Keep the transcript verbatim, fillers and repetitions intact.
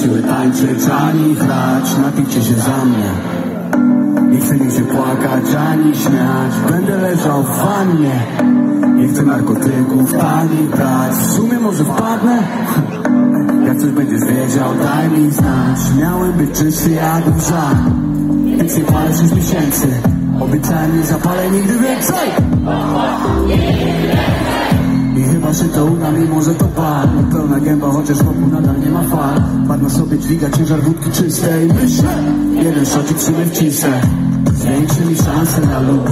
siły tańczyć, ani chrać. Napijcie się za mnie. Nie chcę mi się płakać, ani śmiać. Będę leżał w wannie. Nie chcę narkotyków, ani brać. W sumie może wpadnę? Jak coś będziesz wiedział, daj mi znać. Miałem być czysty jak łza. Więc nie palę sześć miesięcy. Obiecałem, nie zapalę nigdy więcej. I chyba się to uda, mimo że to bar. Pełna gęba, chociaż wokół nadal nie ma fal. Bar na sobie dźwiga ciężar wódki czystej. Myślę, jeden szocik sobie wcisnę. Zwiększy mi szansę na lub.